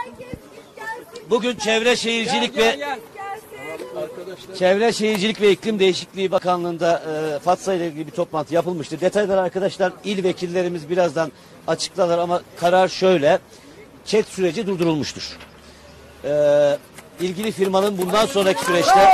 Bugün Çevre Şehircilik ve İklim Değişikliği Bakanlığı'nda Fatsa ile ilgili bir toplantı yapılmıştı. Detayları arkadaşlar il vekillerimiz birazdan açıklarlar ama karar şöyle. Çet süreci durdurulmuştur. İlgili firmanın bundan sonraki süreçte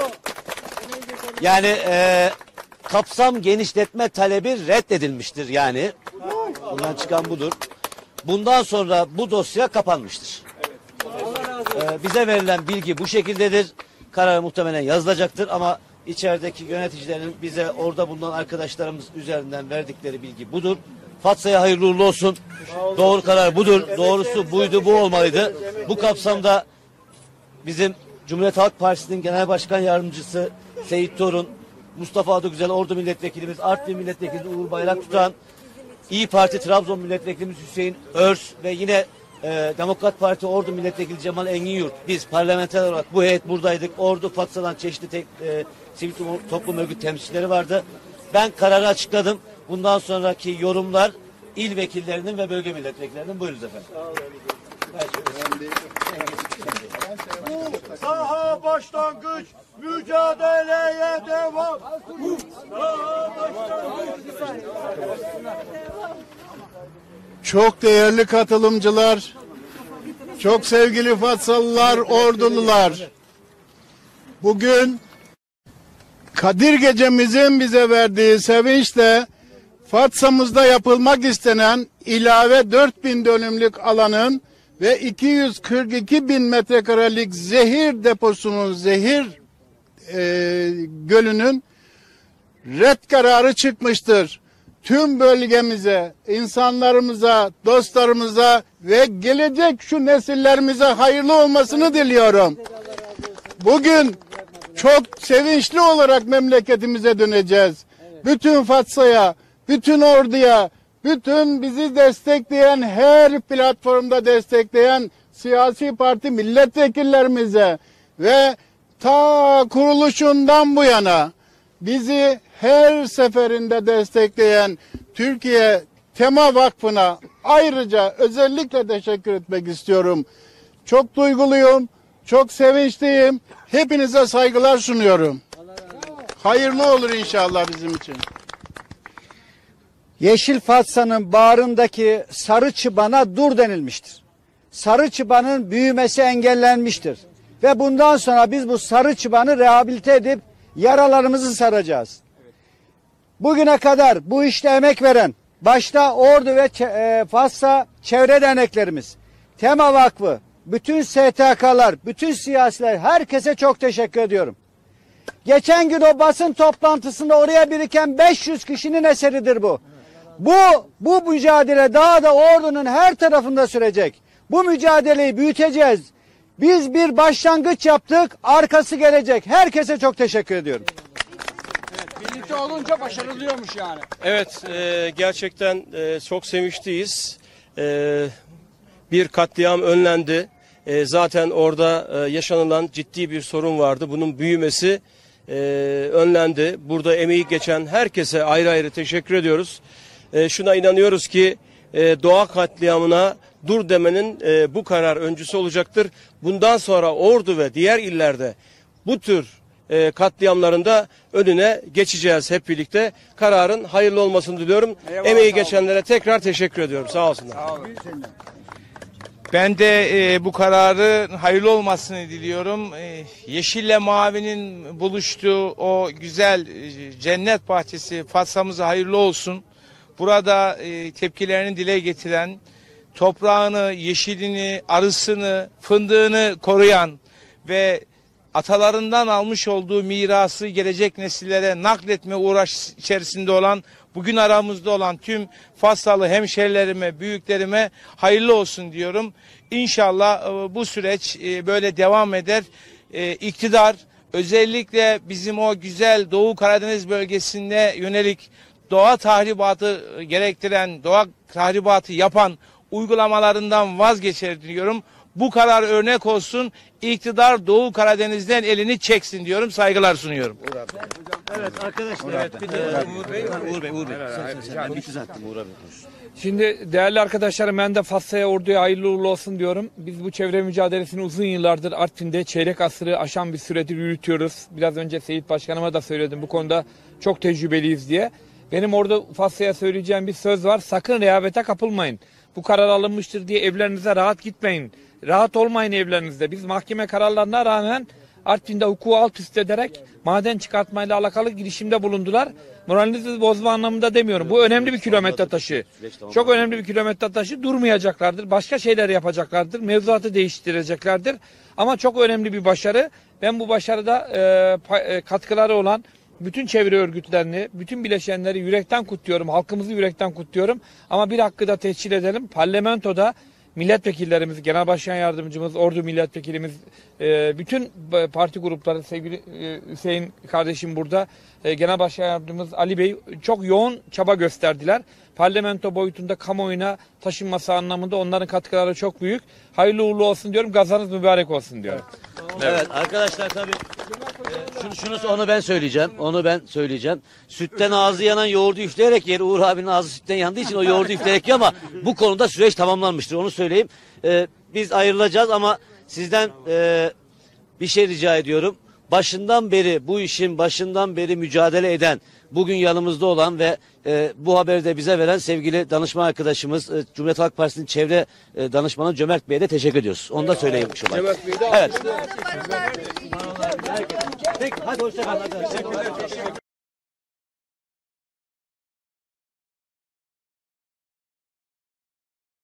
yani kapsam genişletme talebi reddedilmiştir yani. Bundan çıkan budur. Bundan sonra bu dosya kapanmıştır. Bize verilen bilgi bu şekildedir. Karar muhtemelen yazılacaktır ama içerideki yöneticilerin bize orada bulunan arkadaşlarımız üzerinden verdikleri bilgi budur. Fatsa'ya hayırlı uğurlu olsun. Doğru karar budur. Doğrusu buydu, bu olmalıydı. Bu kapsamda bizim Cumhuriyet Halk Partisi'nin Genel Başkan Yardımcısı Seyit Torun, Mustafa Adıgüzel Ordu Milletvekilimiz, Artvin Milletvekili Uğur Bayraktutan, İYİ Parti Trabzon Milletvekilimiz Hüseyin Örs ve yine Demokrat Parti Ordu Milletvekili Cemal Enginyurt, biz parlamenter olarak bu heyet buradaydık. Ordu Fatsa'dan çeşitli sivil toplum örgüt temsilcileri vardı. Ben kararı açıkladım. Bundan sonraki yorumlar il vekillerinin ve bölge milletvekillerinin. Buyurunuz efendim. Bu saha başlangıç, mücadeleye devam. Çok değerli katılımcılar, çok sevgili Fatsalılar, Ordulular. Bugün Kadir Gecemizin bize verdiği sevinçle Fatsa'mızda yapılmak istenen ilave 4000 dönümlük alanın ve 242 bin metrekarelik zehir deposunun, gölünün red kararı çıkmıştır. Tüm bölgemize, insanlarımıza, dostlarımıza ve gelecek şu nesillerimize hayırlı olmasını diliyorum. Bugün çok sevinçli olarak memleketimize döneceğiz. Bütün Fatsa'ya, bütün Ordu'ya, bütün bizi destekleyen, her platformda destekleyen siyasi parti milletvekillerimize ve ta kuruluşundan bu yana bizi her seferinde destekleyen Türkiye Tema Vakfı'na ayrıca özellikle teşekkür etmek istiyorum. Çok duyguluyum, çok sevinçliyim. Hepinize saygılar sunuyorum. Hayırlı olur inşallah bizim için. Yeşil Fatsa'nın bağrındaki sarı çыбana dur denilmiştir. Sarı çıbanın büyümesi engellenmiştir. Ve bundan sonra biz bu sarı çıbanı rehabilite edip yaralarımızı saracağız. Bugüne kadar bu işte emek veren, başta Ordu ve Fatsa çevre derneklerimiz, Tema Vakfı, bütün STK'lar, bütün siyasiler, herkese çok teşekkür ediyorum. Geçen gün o basın toplantısında oraya biriken 500 kişinin eseridir bu. Bu mücadele daha da Ordu'nun her tarafında sürecek. Bu mücadeleyi büyüteceğiz. Biz bir başlangıç yaptık, arkası gelecek. Herkese çok teşekkür ediyorum. Evet, birlikte olunca başarılıyormuş yani. Evet, gerçekten çok sevinçliyiz. Bir katliam önlendi. Zaten orada yaşanılan ciddi bir sorun vardı. Bunun büyümesi önlendi. Burada emeği geçen herkese ayrı ayrı teşekkür ediyoruz. Şuna inanıyoruz ki doğa katliamına dur demenin bu karar öncüsü olacaktır. Bundan sonra Ordu ve diğer illerde bu tür katliamlarında önüne geçeceğiz hep birlikte. Kararın hayırlı olmasını diliyorum. Eyvallah, emeği geçenlere tekrar teşekkür ediyorum. Sağ olsunlar. Sağ olun. Ben de bu kararın hayırlı olmasını diliyorum. Yeşille Mavi'nin buluştuğu o güzel cennet bahçesi Fatsa'mıza hayırlı olsun. Burada tepkilerini dile getiren, toprağını, yeşilini, arısını, fındığını koruyan ve atalarından almış olduğu mirası gelecek nesillere nakletme uğraş içerisinde olan, bugün aramızda olan tüm Fatsalı hemşerilerime, büyüklerime hayırlı olsun diyorum. İnşallah bu süreç böyle devam eder. İktidar özellikle bizim o güzel Doğu Karadeniz bölgesinde yönelik doğa tahribatı gerektiren, doğa tahribatı yapan uygulamalarından vazgeçer diyorum. Bu karar örnek olsun. İktidar Doğu Karadeniz'den elini çeksin diyorum. Saygılar sunuyorum. Evet arkadaşlar. Evet, bir de Uğur Bey. Sen bitti zaten Uğur abi. Şimdi değerli arkadaşlarım, ben de Fatsa'ya, orduya hayırlı uğurlu olsun diyorum. Biz bu çevre mücadelesini uzun yıllardır Artvin'de çeyrek asırı aşan bir süredir yürütüyoruz. Biraz önce Seyit Başkanıma da söyledim, bu konuda çok tecrübeliyiz diye. Benim orada Fatsa'ya söyleyeceğim bir söz var: sakın rehavete kapılmayın. Bu karar alınmıştır diye evlerinize rahat gitmeyin. Rahat olmayın evlerinizde. Biz mahkeme kararlarına rağmen Artvin'de hukuku alt üst ederek maden çıkartmayla alakalı girişimde bulundular. Moralinizi bozma anlamında demiyorum. Bu önemli bir kilometre taşı. Çok önemli bir kilometre taşı. Durmayacaklardır. Başka şeyler yapacaklardır. Mevzuatı değiştireceklerdir. Ama çok önemli bir başarı. Ben bu başarıda katkıları olan bütün çevre örgütlerini, bütün bileşenleri yürekten kutluyorum. Halkımızı yürekten kutluyorum. Ama bir hakkı da tescil edelim. Parlamentoda milletvekillerimiz, Genel Başkan Yardımcımız, Ordu Milletvekilimiz, bütün parti grupları, sevgili Hüseyin kardeşim burada, Genel Başkan Yardımcımız Ali Bey çok yoğun çaba gösterdiler. Parlamento boyutunda kamuoyuna taşınması anlamında onların katkıları çok büyük. Hayırlı uğurlu olsun diyorum, gazanız mübarek olsun diyorum. Evet arkadaşlar, tabii onu ben söyleyeceğim. Sütten ağzı yanan yoğurdu üfleyerek yer. Uğur abinin ağzı sütten yandığı için o yoğurdu üfleyerek yiyor, ama bu konuda süreç tamamlanmıştır, onu söyleyeyim. Biz ayrılacağız ama sizden bir şey rica ediyorum. Bu işin başından beri mücadele eden, bugün yanımızda olan ve bu haberi de bize veren sevgili danışman arkadaşımız, Cumhuriyet Halk Partisi'nin çevre danışmanı Cömert Bey'e de teşekkür ediyoruz. Onu da söyleyeyim. Evet. Peki, hadi hoşça kalın.